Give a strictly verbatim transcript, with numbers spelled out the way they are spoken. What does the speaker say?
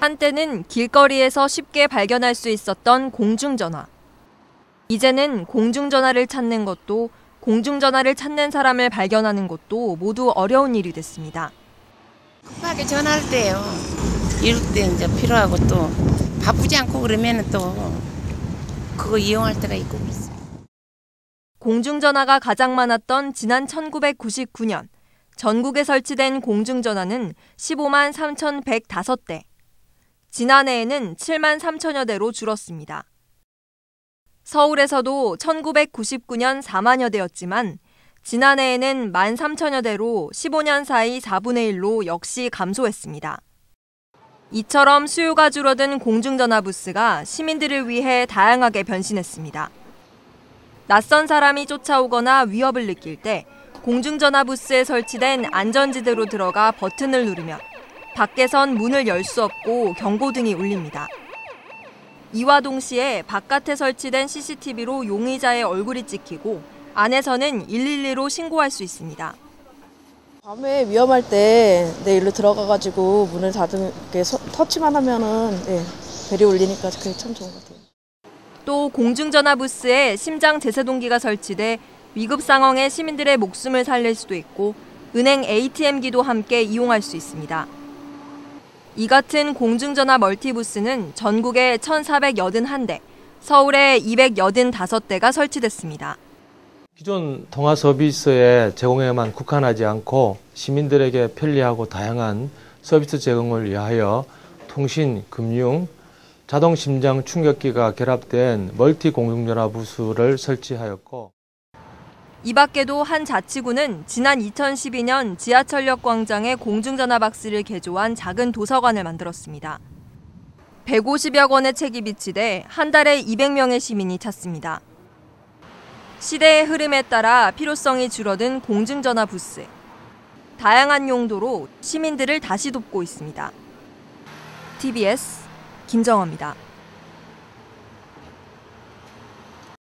한때는 길거리에서 쉽게 발견할 수 있었던 공중전화. 이제는 공중전화를 찾는 것도 공중전화를 찾는 사람을 발견하는 것도 모두 어려운 일이 됐습니다. 급하게 전화할 때요. 이럴 때 이제 필요하고 또 바쁘지 않고 그러면 또 그거 이용할 때가 있고 그랬어요. 공중전화가 가장 많았던 지난 천구백구십구 년 전국에 설치된 공중전화는 십오만 삼천백오 대. 지난해에는 칠만 삼천여 대로 줄었습니다. 서울에서도 천구백구십구 년 사만여 대였지만 지난해에는 만 삼천여 대로 십오 년 사이 사분의 일로 역시 감소했습니다. 이처럼 수요가 줄어든 공중전화 부스가 시민들을 위해 다양하게 변신했습니다. 낯선 사람이 쫓아오거나 위협을 느낄 때 공중전화 부스에 설치된 안전지대로 들어가 버튼을 누르면 밖에선 문을 열 수 없고 경고등이 울립니다. 이와 동시에 바깥에 설치된 씨씨티비로 용의자의 얼굴이 찍히고 안에서는 일일이로 신고할 수 있습니다. 밤에 위험할 때 내 일로 들어가가지고 문을 닫은 게 터치만 하면은 네, 벨이 울리니까 그게 참 좋은 것 같아요. 또 공중전화 부스에 심장 제세동기가 설치돼 위급 상황에 시민들의 목숨을 살릴 수도 있고 은행 에이티엠기도 함께 이용할 수 있습니다. 이 같은 공중전화 멀티부스는 전국에 천사백팔십일 대, 서울에 이백팔십오 대가 설치됐습니다. 기존 통화 서비스의 제공에만 국한하지 않고 시민들에게 편리하고 다양한 서비스 제공을 위하여 통신, 금융, 자동 심장 충격기가 결합된 멀티 공중전화 부스를 설치하였고, 이 밖에도 한 자치구는 지난 이천십이 년 지하철역 광장에 공중전화 박스를 개조한 작은 도서관을 만들었습니다. 백오십여 원의 책이 비치돼 한 달에 이백 명의 시민이 찾습니다. 시대의 흐름에 따라 필요성이 줄어든 공중전화 부스. 다양한 용도로 시민들을 다시 돕고 있습니다. 티비에스 김정아입니다.